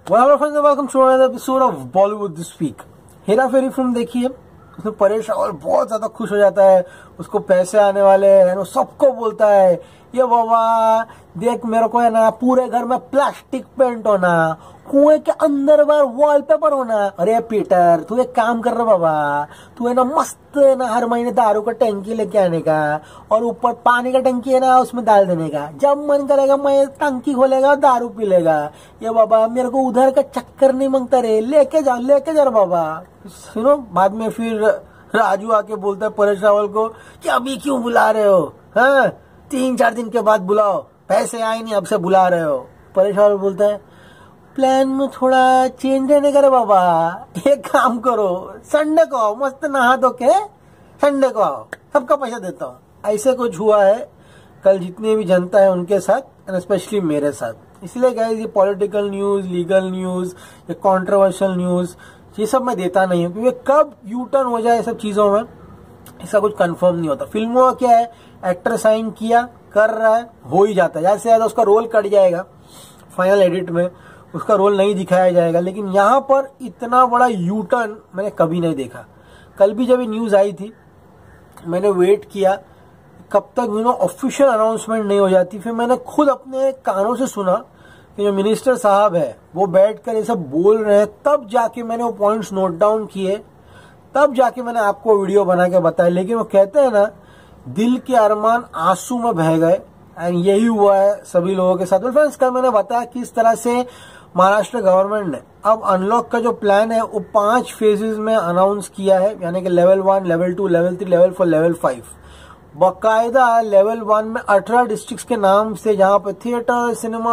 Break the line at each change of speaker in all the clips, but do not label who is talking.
Well, friends, welcome to another episode of Bollywood this week. Hera Pheri film देखी है, उसमें परेश रावल बहुत ज्यादा खुश हो जाता है, उसको पैसे आने वाले हैं, वो सबको बोलता है ये बाबा देख मेरे को है ना पूरे घर में प्लास्टिक पेंट होना, कुएं के अंदर बार वॉलपेपर होना। अरे पीटर तू एक काम कर रहा बाबा, तू है ना मस्त है ना हर महीने दारू का टंकी लेके आने का और ऊपर पानी का टंकी है ना उसमें डाल देने का, जब मन करेगा मैं टंकी खोलेगा दारू पी लेगा। ये बाबा मेरे को उधर का चक्कर नहीं मांगता रे, लेके जा बाबा। सुनो बाद में फिर राजू आके बोलता है परेश रावल को कि अभी क्यों बुला रहे हो, हाँ 3-4 दिन के बाद बुलाओ, पैसे आए नहीं अब से बुला रहे हो। परेश रावल बोलता है प्लान में थोड़ा चेंज रहने का रे बाबा, एक काम करो संडे को आओ, मस्त नहा धो के संडे को आओ, सबका पैसा देता हूँ। ऐसे कुछ हुआ है कल जितनी भी जनता है उनके साथ एंड स्पेशली मेरे साथ। इसलिए गाइस ये पॉलिटिकल न्यूज, लीगल न्यूज, ये कंट्रोवर्शियल न्यूज ये सब मैं देता नहीं हूँ, क्योंकि कब यू टर्न हो जाए सब चीजों में इसका कुछ कंफर्म नहीं होता। फिल्मों का क्या है, एक्टर साइन किया कर रहा है हो ही जाता है, ज्यादा से ज्यादा उसका रोल कट जाएगा फाइनल एडिट में, उसका रोल नहीं दिखाया जाएगा। लेकिन यहाँ पर इतना बड़ा यू टर्न मैंने कभी नहीं देखा। कल भी जब ये न्यूज आई थी मैंने वेट किया कब तक ऑफिशियल अनाउंसमेंट नहीं हो जाती, फिर मैंने खुद अपने कानों से सुना कि जो मिनिस्टर साहब है वो बैठकर ये सब बोल रहे हैं, तब जाके मैंने वो पॉइंट्स नोट डाउन किए, तब जाके मैंने आपको वीडियो बना के बताया। लेकिन वो कहते हैं ना दिल के अरमान आंसू में बह गए, एंड यही हुआ है सभी लोगों के साथ। फ्रेंड्स कल मैंने बताया किस तरह से महाराष्ट्र गवर्नमेंट ने अब अनलॉक का जो प्लान है वो 5 फेजेस में अनाउंस किया है, यानी कि level 1, level 2, level 3, level 4, level 5। बाकायदा लेवल 1 में 18 डिस्ट्रिक्ट्स के नाम से, जहां पर theatre, cinema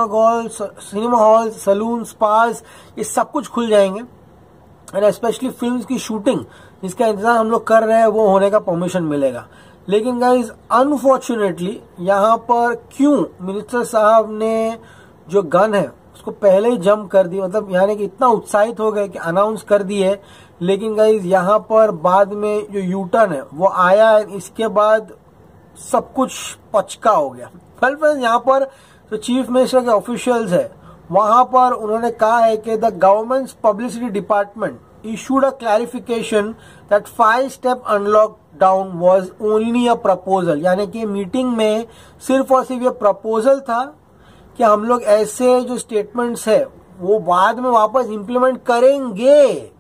hall, salon, spas ये सब कुछ खुल जाएंगे एंड स्पेशली फिल्म्स की शूटिंग जिसका इंतजार हम लोग कर रहे हैं वो होने का परमिशन मिलेगा। लेकिन गाइज अनफॉर्चुनेटली यहाँ पर क्यों मिनिस्टर साहब ने जो गन है उसको पहले ही जंप कर दी, मतलब यानी कि इतना उत्साहित हो गए कि अनाउंस कर दिए, लेकिन गाइज यहाँ पर बाद में जो यू टर्न है वो आया, इसके बाद सब कुछ पचका हो गया। फ्रेंड्स यहाँ पर जो चीफ मिनिस्टर के ऑफिशियल्स है वहां पर उन्होंने कहा है कि the government publicity department issued a clarification that 5-step unlock down was only a proposal, यानी कि मीटिंग में सिर्फ और सिर्फ ये प्रपोजल था कि हम लोग ऐसे जो स्टेटमेंट्स है वो बाद में वापस इंप्लीमेंट करेंगे,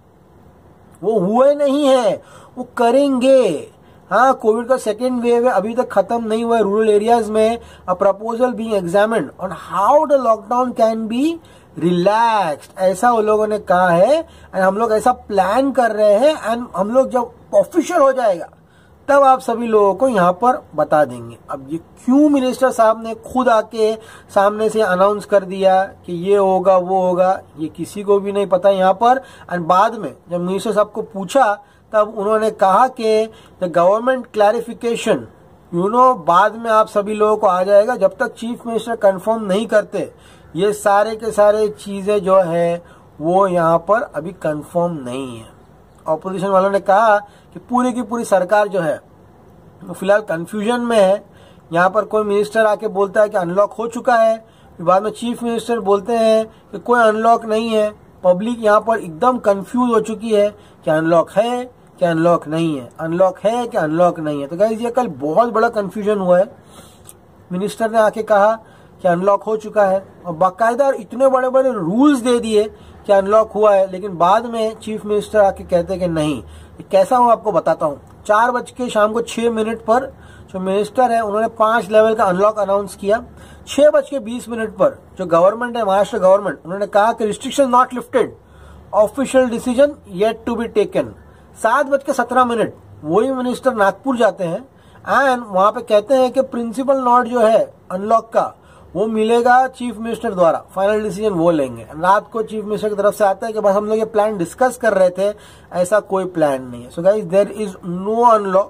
वो हुए नहीं है, वो करेंगे। हाँ कोविड का सेकेंड वेव है अभी तक खत्म नहीं हुआ है रूरल एरियाज में। A proposal being examined on how the lockdown can be relaxed, ऐसा वो लोगों ने कहा है एंड हम लोग ऐसा प्लान कर रहे हैं एंड हम लोग जब ऑफिशियल हो जाएगा तब आप सभी लोगों को यहाँ पर बता देंगे। अब ये क्यों मिनिस्टर साहब ने खुद आके सामने से अनाउंस कर दिया कि ये होगा वो होगा, ये किसी को भी नहीं पता यहाँ पर। एंड बाद में जब मिनिस्टर साहब को पूछा तब उन्होंने कहा कि द गवर्नमेंट क्लैरिफिकेशन बाद में आप सभी लोगों को आ जाएगा, जब तक चीफ मिनिस्टर कंफर्म नहीं करते ये सारे के सारे चीजें जो है वो यहाँ पर अभी कंफर्म नहीं है। ऑपोजिशन वालों ने कहा कि पूरी की पूरी सरकार जो है वो फिलहाल कंफ्यूजन में है। यहाँ पर कोई मिनिस्टर आके बोलता है कि अनलॉक हो चुका है, बाद में चीफ मिनिस्टर बोलते हैं कि कोई अनलॉक नहीं है। पब्लिक यहाँ पर एकदम कंफ्यूज हो चुकी है कि अनलॉक है कि अनलॉक नहीं है, अनलॉक है कि अनलॉक नहीं है। तो गाइस ये कल बहुत बड़ा कंफ्यूजन हुआ है। मिनिस्टर ने आके कहा कि अनलॉक हो चुका है और बाकायदा इतने बड़े बड़े रूल्स दे दिए कि अनलॉक हुआ है, लेकिन बाद में चीफ मिनिस्टर आके कहते हैं कि नहीं। कैसा हूं आपको बताता हूं। 4 बज के शाम को 6 मिनट पर जो मिनिस्टर है उन्होंने 5 लेवल का अनलॉक अनाउंस किया। 6 बज के 20 मिनट पर जो गवर्नमेंट है महाराष्ट्र गवर्नमेंट उन्होंने कहा कि restriction not lifted, official decision yet to be taken. 7 बज के 17 मिनट वही मिनिस्टर नागपुर जाते हैं एंड वहां पे कहते हैं कि प्रिंसिपल नोट जो है अनलॉक का वो मिलेगा चीफ मिनिस्टर द्वारा, फाइनल डिसीजन वो लेंगे। रात को चीफ मिनिस्टर की तरफ से आता है कि बस हम लोग ये प्लान डिस्कस कर रहे थे, ऐसा कोई प्लान नहीं है। So guys there is no unlock.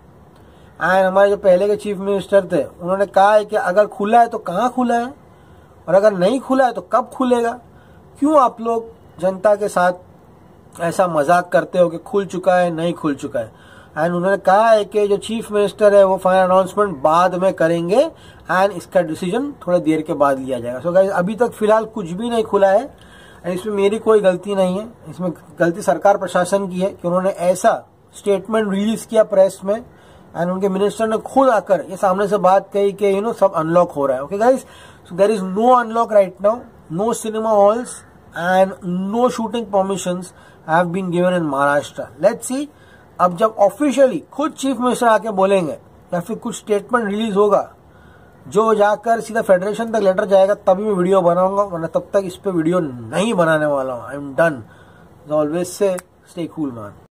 And हमारे जो पहले के चीफ मिनिस्टर थे उन्होंने कहा है कि अगर खुला है तो कहाँ खुला है और अगर नहीं खुला है तो कब खुलेगा। क्यों आप लोग जनता के साथ ऐसा मजाक करते हो कि खुल चुका है नहीं खुल चुका है। एंड उन्होंने कहा है कि जो चीफ मिनिस्टर है वो फाइनल अनाउंसमेंट बाद में करेंगे एंड इसका डिसीजन थोड़ा देर के बाद लिया जाएगा। सो गाइस अभी तक फिलहाल कुछ भी नहीं खुला है इसमें मेरी कोई गलती नहीं है, इसमें गलती सरकार प्रशासन की है कि उन्होंने ऐसा स्टेटमेंट रिलीज किया प्रेस में, एंड उनके मिनिस्टर ने खुद आकर ये सामने से बात कही कि सब अनलॉक हो रहा है. Okay guys, so there is no unlock right now, no cinema halls and no shooting permissions have been given in Maharashtra. Let's see, अब जब ऑफिशियली खुद चीफ मिनिस्टर आके बोलेंगे या फिर कुछ स्टेटमेंट रिलीज होगा जो जाकर सीधा फेडरेशन तक लेटर जाएगा, तभी मैं वीडियो बनाऊंगा, वरना तब तक इस पे वीडियो नहीं बनाने वाला हूं. I am done. Always say stay cool man.